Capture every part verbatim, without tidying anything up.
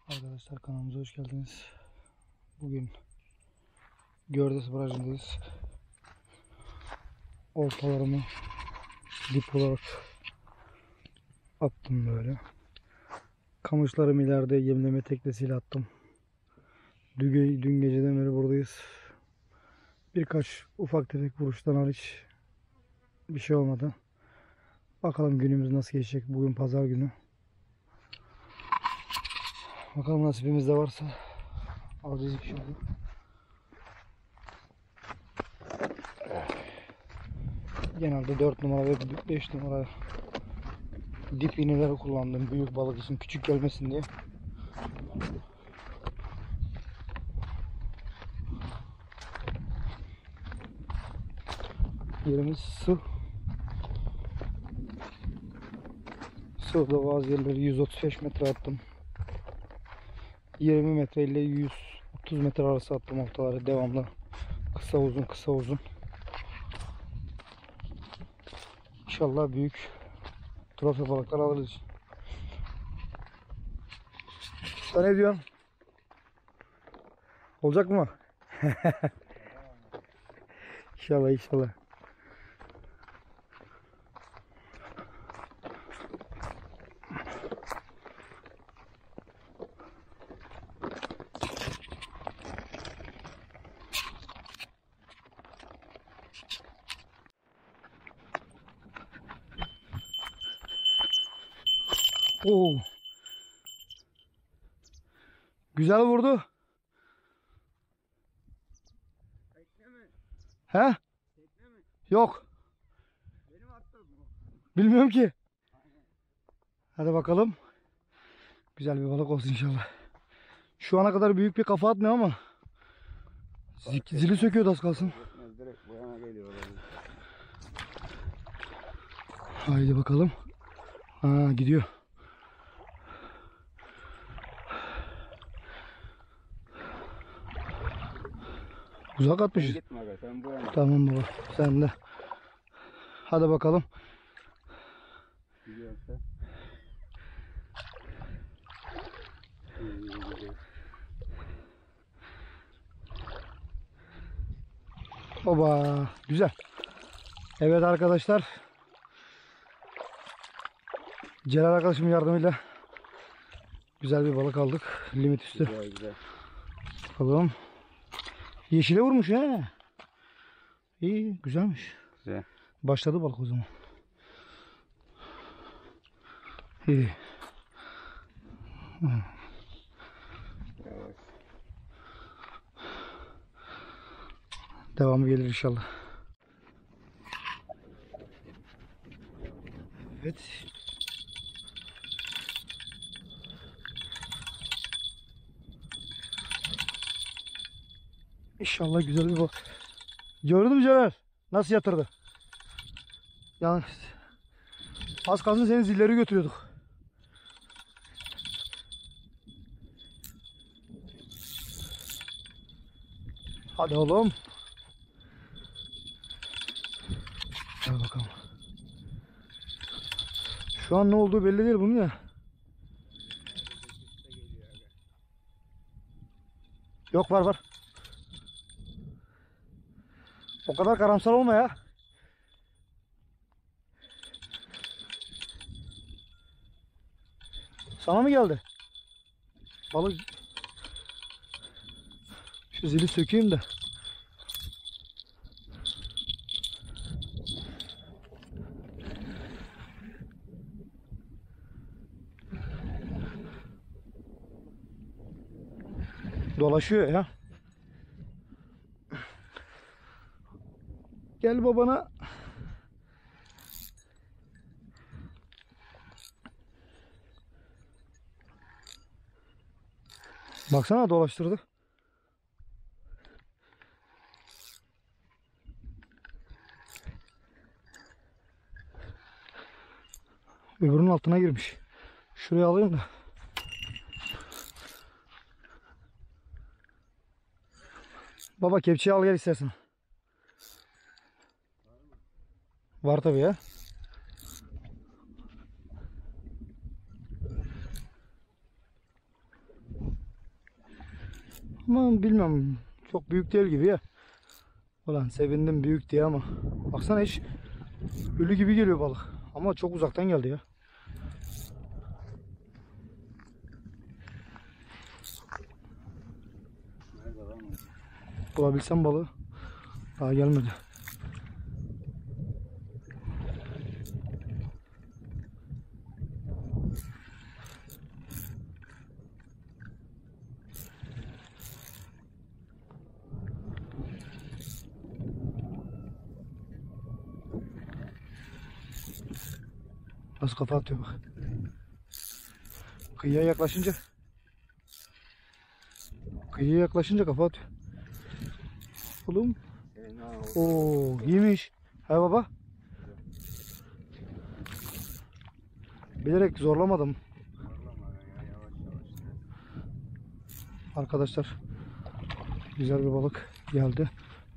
Arkadaşlar kanalımıza hoş geldiniz. Bugün Gördes Barajı'ndayız. Oltalarımı dip olarak attım böyle. Kamışlarımı ileride yemleme teknesiyle attım. Dün, dün geceden beri buradayız. Birkaç ufak tefek vuruştan hariç bir şey olmadı. Bakalım günümüz nasıl geçecek. Bugün pazar günü. Bakalım nasibimizde varsa alacağız inşallah. Genelde dört numara ve beş numara dip iğneleri kullandım. Büyük balık için küçük gelmesin diye. Yerimiz su. Suda bazı yerleri yüz otuz beş metre attım. yirmi metre ile yüz otuz metre arası attım oltaları devamlı. Kısa uzun kısa uzun. İnşallah büyük trofe balıklar alırız. Sen ne diyorsun? Olacak mı? İnşallah inşallah. Oo. Güzel vurdu. Tekne mi? He? Tekne mi? Yok. Benim attım mı? Bilmiyorum ki. Hadi bakalım. Güzel bir balık olsun inşallah. Şu ana kadar büyük bir kafa atmıyor ama Zik, zili söküyordu az kalsın. Direkt bu yana geliyor. Haydi bakalım. Ha gidiyor. Uzak atmışız. Gitme be, sen bu yana. Tamam baba. Sen de. Hadi bakalım. Gidiyorsa. Baba. Güzel. Evet arkadaşlar. Celal arkadaşımın yardımıyla güzel bir balık aldık. Limit üstü. Güzel güzel. Bakalım. Yeşile vurmuş he. İyi güzelmiş. Güzel. Başladı balık o zaman. İyi. Evet. Devamı gelir inşallah. Evet. İnşallah güzel bir balık. Gördün mü Celal? Nasıl yatırdı? Yani az kalsın senin zilleri götürüyorduk. Hadi oğlum. Gel bakalım. Şu an ne olduğu belli değil bunun ya. Yok var var. O kadar karamsar olma ya. Sana mı geldi? Balık. Şu zili sökeyim de. Dolaşıyor ya. Gel babana. Baksana dolaştırdı. Öbürünün altına girmiş. Şuraya alayım da. Baba kepçeyi al gel istersen. Var tabii ya. Ama bilmiyorum. Çok büyük değil gibi ya. Ulan sevindim büyük diye ama. Baksana hiç ölü gibi geliyor balık. Ama çok uzaktan geldi ya. Nerede lan o? Bulabilsem balığı. Daha gelmedi. Nasıl kafa atıyor bak. Kıyıya yaklaşınca Kıyıya yaklaşınca kafa atıyor. Oğlum. Fena o. Oo, iyiymiş. He baba. Bilerek zorlamadım. Zorlama ya, yavaş yavaş. Arkadaşlar. Güzel bir balık geldi.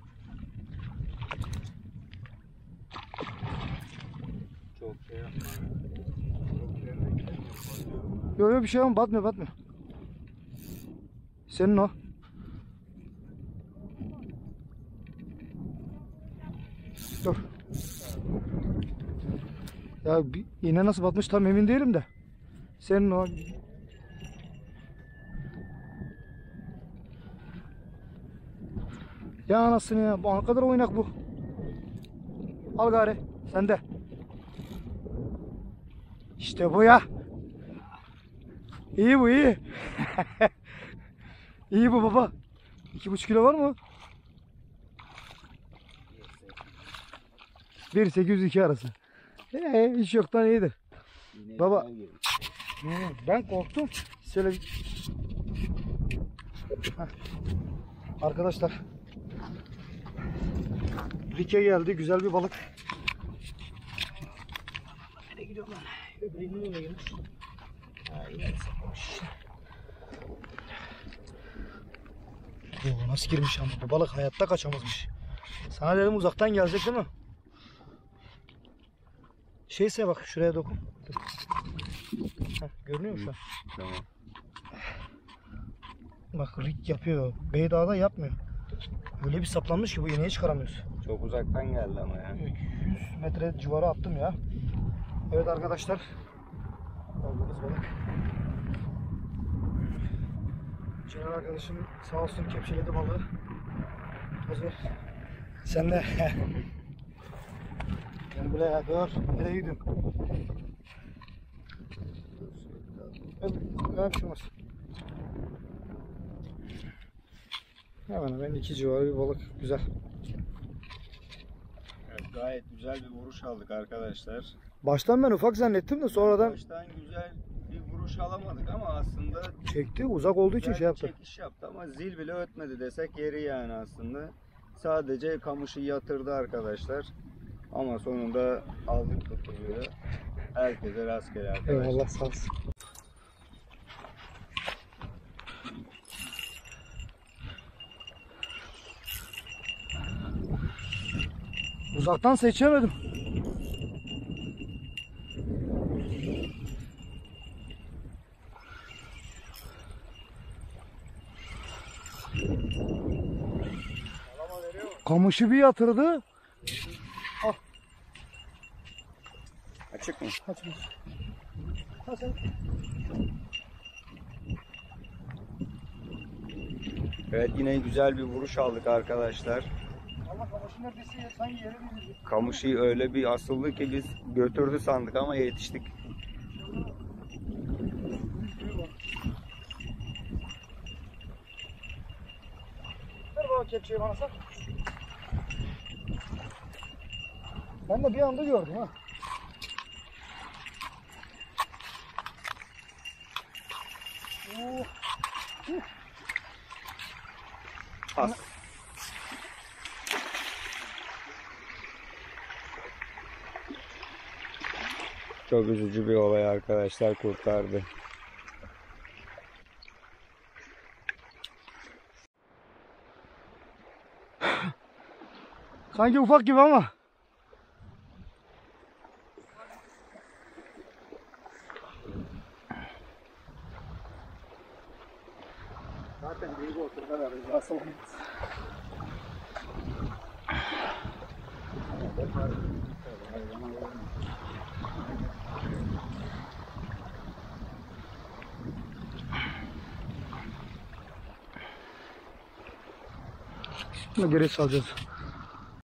Çok şey yapma. Çok derine gidemiyor. Yok yok bir şey ama batmıyor batmıyor. Senin o. Dur. Ya bir, iğne nasıl batmış tam emin değilim de. Senin o. Ya anasını ya. Bu ne kadar oynak bu. Al gari. Sende. İşte bu ya. İyi bu iyi. İyi bu baba. İki buçuk kilo var mı? Bir sekiz yüz iki arası. Ee, hiç yoktan iyidir. Yine Baba. güzel geldi. Hmm, ben korktum. Şöyle Heh. Arkadaşlar Rike geldi. Güzel bir balık. Nereye gidiyorum lan? Öbürünün önüne girmiş. Ha, yine saklamış. Oo, nasıl girmiş ama bu balık hayatta kaçamazmış. Sana dedim uzaktan gelecek değil mi? Şeyse bak şuraya dokun. Dur. Heh, görünüyor mu şu an? Tamam. Bak rik yapıyor. Beydağ'da yapmıyor. Öyle bir saplanmış ki bu iğneyi çıkaramıyoruz. Çok uzaktan geldi ama ya. yüz metre civarı attım ya. Evet arkadaşlar. Aldığımız balık. Celal arkadaşım sağ olsun kepçeledi balığı. Hazır. Sen de. Gel buraya dur. Nereye gidiyorsun? Öp, öp şu mas. Hemen hemen iki civarı bir balık. Güzel. Evet, gayet güzel bir vuruş aldık arkadaşlar. Baştan ben ufak zannettim de sonradan Baştan güzel bir vuruş alamadık ama aslında çekti. Uzak olduğu için güzel şey bir yaptı. çekiş yaptı ama zil bile ötmedi desek yeri yani aslında. Sadece kamışı yatırdı arkadaşlar. Ama sonunda aldık tutuyor. Herkese rastgele arkadaşlar. Eyvallah sağ olsun. Uzaktan seçemedim. Kamışı bir yatırdı. Açık mı? Açmış. Ha sen. Evet, yine güzel bir vuruş aldık arkadaşlar. Allah kamışı neredeyse sanki yere bindirdi. Kamışı öyle bir asıldı ki biz götürdü sandık ama yetiştik. Ver bana kepçeyi bana sar. Ben de bir anda gördüm ha. Oh. As. Çok üzücü bir olay arkadaşlar, kurtardı. Sanki ufak gibi ama. Zaten büyük oturmalar rızası olmaz. Şimdi geri salacağız.